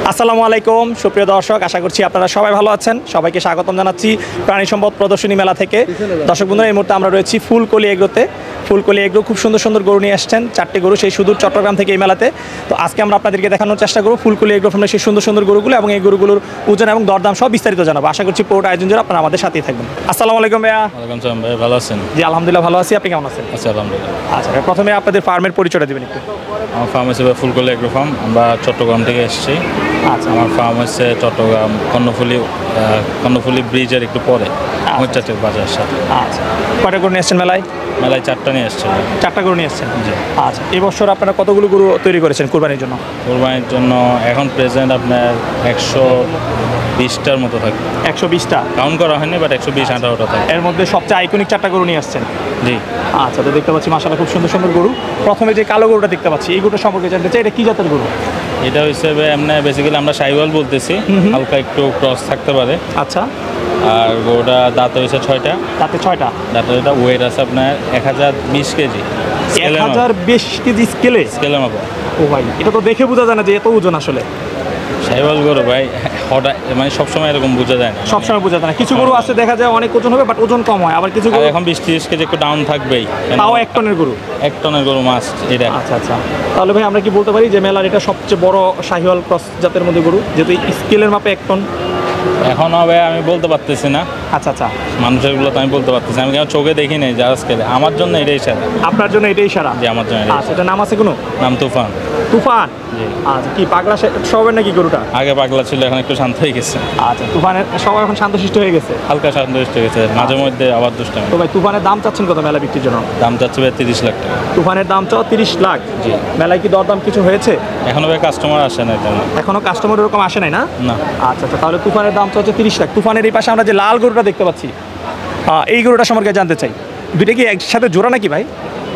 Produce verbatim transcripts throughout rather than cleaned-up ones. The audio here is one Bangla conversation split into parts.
আসসালামু আলাইকুম সুপ্রিয় দর্শক, আশা করছি আপনারা সবাই ভালো আছেন। সবাইকে স্বাগতম জানাচ্ছি প্রাণী সম্পদ প্রদর্শনী মেলা থেকে। দর্শক বন্ধুরা, এই মুহূর্তে আমরা রয়েছি ফুলকলি এগ্রোতে। ফুলকলি এগ্রো খুব সুন্দর সুন্দর গরু নিয়ে আসছেন, চারটি গরু সেই সুদূর চট্টগ্রাম থেকে এই মেলাতে। তো আজকে আমরা আপনাদেরকে দেখানোর চেষ্টা করব ফুলকলি এগ্রো ফার্মের সেই সুন্দর সুন্দর গরুগুলো এবং এই গরুগুলোর ওজন এবং দরদাম সব বিস্তারিত জানাবো। আশা করছি পুরোটা আয়োজন জন্য আপনারা আমাদের সাথেই থাকবেন। আসসালামু আলাইকুম ভাইয়া। ওয়ালাইকুম সালাম ভাই, ভালো আছেন? জি আলহামদুলিল্লাহ ভালো আছি, আপনি কেমন আছেন? আচ্ছা আলহামদুলিল্লাহ। আচ্ছা ভাই, প্রথমে আপনাদের ফার্মের পরিচয়টা দেবেন একটু। আমার ফার্ম হচ্ছে ফুলকলি এগ্রো ফার্ম, আমরা চট্টগ্রাম থেকে এসেছি। আচ্ছা, আমার ফার্ম হচ্ছে চট্টগ্রাম কর্ণফুলি কর্ণফুলি ব্রিজের একটু পরে মুচাটের বাজার সাথে। আচ্ছা, কয়টা গরু নিয়ে আসছেন মেলায়? মেলায় চারটা নিয়ে এসছে। চারটা গরু নিয়ে আসছেন? জি। আচ্ছা, এবছর আপনারা কতগুলো গরু তৈরি করেছেন কুরবানির জন্য? কোরবানির জন্য এখন প্রেজেন্ট আপনার একশো বিশটার মতো থাকবে। একশো বিশটা কাউন্ট করা হয়নি, বাট একশো বিশ আঠারোটা থাকে। এর মধ্যে সবচেয়ে আইকনিক চারটা গরু নিয়ে আসছেন? জি। আচ্ছা, তো দেখতে পাচ্ছি মাশাআল্লাহ খুব সুন্দর সুন্দর গরু। প্রথমে যে কালো গরুটা দেখতে পাচ্ছি, এই গরুটা সম্পর্কে জানতে চাই, এটা কি জাতের গরু? এটা হিসেবে এমনি বেসিক্যালি আমরা সাইওয়াল বলতেছি, হালকা একটু ক্রস থাকতে পারে। আচ্ছা, আর গরুটা দাঁত হয়েছে ছয়টা। তাতে ছয়টা দাঁতের এটা ওয়েট আছে আপনার এক হাজার বিশ কেজি। এক হাজার বিশ কেজি স্কেলে? স্কেলে মাপো। ও ভাই, এটা তো দেখে বোঝা যায় না যে এত ওজন আসলে। সাইওয়াল গরু ভাই হঠাৎ মানে সবসময় এরকম বোঝা যায় না, সবসময় বোঝা যায় না। কিছু গরু আছে দেখা যায় অনেক ওজন হবে বাট ওজন কম হয়, আবার কিছু আর গরু এখন বিশ তিরিশ কেজি একটু ডাউন থাকবেই। তাও এক টনের গরু? এক টনের গরু মাছ এটা। আচ্ছা আচ্ছা, তাহলে ভাই আমরা কি বলতে পারি যে মেলার এটা সবচেয়ে বড় শাহিওয়াল ক্রস জাতের মধ্যে গরু, যেহেতু স্কেলের মাপে এক টন? এখন হবে আমি বলতে পারতেছি না। আচ্ছা আচ্ছা, মানুষের গুলো তো আমি বলতে পারতেছি, আমি কেন চোখে দেখি নাই যারা স্কেলে। আমার জন্য এটাই সেরা। আপনার জন্য এটাই সারা? যে আমার জন্য এটাই আচ্ছা, এটা নাম আছে কোনো? নাম তুফান। তুফান? জি। আচ্ছা, কি পাগলা স্বভাবের নাকি গরুটা? আগে পাগলা ছিল, এখন একটু শান্ত হয়ে গেছে। আচ্ছা, তুফানের সবাই এখন শান্তশিষ্ট হয়ে গেছে? হালকা শান্ত হয়ে গেছে, মাঝে মধ্যে আবার দুষ্টামি। তো ভাই তুফানের দাম চাচ্ছেন কত মেলা বিক্রির জন্য? দাম চাচ্ছে ভাই তিরিশ লাখ টাকা। তুফানের দাম চাও তিরিশ লাখ? জি। মেলায় কি দরদাম কিছু হয়েছে? এখনো ভাই কাস্টমার আসে না তেমন। এখনো কাস্টমার এরকম আসে নাই না? না। আচ্ছা আচ্ছা, তাহলে তুফানের দাম হচ্ছে তিরিশ লাখ। তুফানের এই পাশে আমরা যে লাল গরুটা দেখতে পাচ্ছি, আহ, এই গরুটা সম্পর্কে জানতে চাই। দুইটা কি একসাথে জোড়া নাকি ভাই?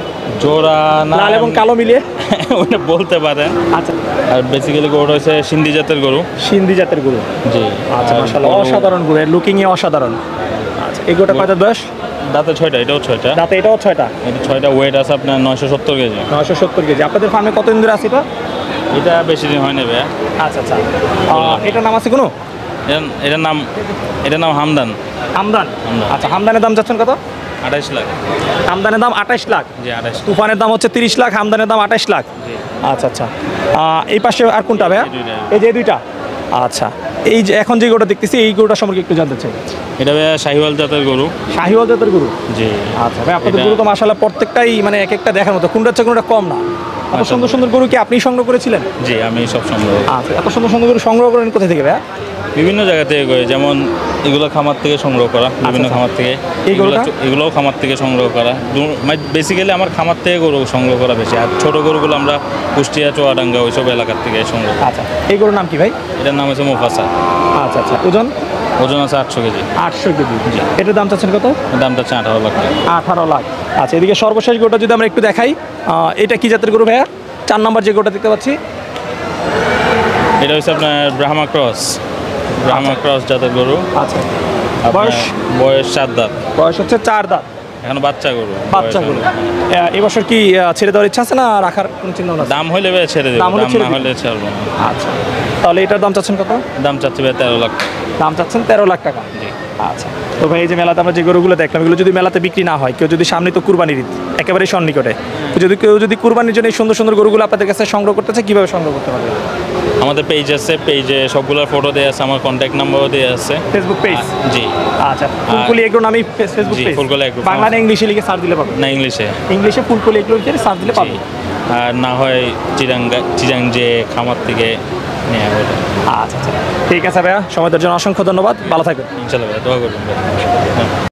জোড়া না, লাল এবং কালো মিলিয়ে? ওটা বলতে পারেন। আচ্ছা, আর বেসিক্যালি গরুটা হচ্ছে সিন্ধি জাতের গরু। সিন্ধি জাতের গরু? জি। আচ্ছা, আর মাশাআল্লাহ গরু- অসাধারণ গরু, এর লুকিং এ অসাধারণ। আচ্ছা, এই গরুটা কয়টা বয়স? দাঁতে ছয়টা, এটাও ছয়টা। দাঁতে এটাও ছয়টা? এটা ছয়টা, ওয়েট আছে আপনার নয়শো সত্তর কেজি। নয়শো সত্তর কেজি। আপনাদের ফার্মে কত দিন ধরে আছে এটা? এটা বেশি দিন হয় না ভাইয়া। আচ্ছা আচ্ছা, আহ, এটার নাম আছে কোনো? এর- এটার নাম এটার নাম হামদান। হামদান? হামদান। আচ্ছা, হামদানের দাম যাচ্ছেন কত? আঠাইশ লাখ। হামদানের দাম আঠাইশ লাখ? জি আঠাইশ। তুফানের দাম হচ্ছে তিরিশ লাখ, হামদানের দাম আঠাইশ লাখ। জি। আচ্ছা আচ্ছা, আহ, এই পাশে আর কোনটা ভাইয়া? এই দুইটা। এই যে এই দুইটা? আচ্ছা, এই যে এখন যে গরুটা দেখতেছি এই গরুটা সম্পর্কে একটু জানতে চাই। এটা ভাইয়া শাহিওয়াল জাতের গরু। শাহিওয়াল জাতের গরু? জি। আচ্ছা ভাই, আপনাদের এটা- গরু তো মাশাআল্লাহ প্রত্যেকটাই মানে এক একটা দেখার মতো, কোনটা হচ্ছে কোনটা কম না। এত সুন্দর সুন্দর গরু কি আপনি সংগ্রহ করেছিলেন? জি, আমি সব সংগ্রহ করি। আচ্ছা, এত সুন্দর সুন্দর গরু সংগ্রহ করেন কোথা থেকে ভাইয়া? বিভিন্ন জায়গা থেকে করি, যেমন এগুলো খামার থেকে সংগ্রহ করা, বিভিন্ন আচ্ছা। খামার থেকে। এই এগুলো গরুটা? এগুলোও খামার থেকে সংগ্রহ করা। বেসিক্যালি আমার খামার থেকে গরু সংগ্রহ করা বেশি, আর ছোট গরুগুলো আমরা কুষ্টিয়া, চুয়াডাঙ্গা ওইসব এলাকার থেকে সংগ্রহ করি। আচ্ছা, এই গরুর নাম কি ভাই? এটার নাম হচ্ছে মুফাসা। আচ্ছা আচ্ছা, ওজন? ওজন আছে আটশো কেজি। আটশো কেজি। এটার দাম চাচ্ছেন কত? দামটা হচ্ছে আঠারো লাখ টাকা। আঠারো লাখ। আচ্ছা, এদিকে সর্বশেষ গরুটা যদি আমরা একটু দেখাই, আহ, এটা কি জাতের গরু ভাইয়া? চার নম্বর যে গরুটা দেখতে পাচ্ছি, এটা হচ্ছে আপনার ব্রাহ্মা ক্রস। ব্রাহ্মা ক্রস জাতের গরু। আচ্ছা, আপনার বয়স? বয়স চার দাঁত। বয়স হচ্ছে চার দাঁত। এখন বাচ্চা গরু। বাচ্চা বয়স গরু। হলো। আহ, এবছর কি আহ, ছেড়ে দেওয়ার ইচ্ছা আছে না রাখার কোনো চিন্তা ভাবনা আছে? দাম হলে ভাই ছেড়ে দেবো, দাম হলে দাম ছেড়ে না দিবো। হলে ছাড়বো না। আচ্ছা, তাহলে এটার দাম চাচ্ছেন কত? দাম চাচ্ছি ভাই তেরো লাখ টাকা। দাম চাচ্ছেন তেরো লাখ টাকা? জি। আচ্ছা, তো ভাই এই যে মেলাতে আমরা যে গরুগুলো দেখলাম, এগুলো যদি মেলাতে বিক্রি না হয়, কেউ যদি সামনে তো কুরবানির ঈদ একেবারে সন্নিকটে, তো যদি কেউ যদি কুরবানির জন্য এই সুন্দর সুন্দর গরুগুলো আপনাদের কাছে সংগ্রহ করতে চায়, কীভাবে সংগ্রহ করতে পারবে? আমাদের পেজ আছে, পেজে সবগুলোর ফটো দেওয়া আছে, আমার কন্ট্যাক্ট নাম্বারও দেওয়া আছে। Facebook page? জি। আচ্ছা, ফুলকলি এগ্রো নামেই ফেসবুক জি, পেজ? ফুলকলি এগ্রো। বাংলা না ইংলিশে লিখে সার্চ দিলে পাবে? না, ইংলিশে। ইংলিশে ফুলকলি এগ্রো লিখে সার্চ দিলে পাবে? জি। আর না হয় চিরাঙ্গা চিরাং যে খামার থেকে নেওয়া হবে। আচ্ছা আচ্ছা, ঠিক আছে ভাইয়া, সময় দেওয়ার জন্য অসংখ্য ধন্যবাদ, ভালো থাকবেন। ইনশাল্লাহ ভাই, দোয়া করবেন ভাই।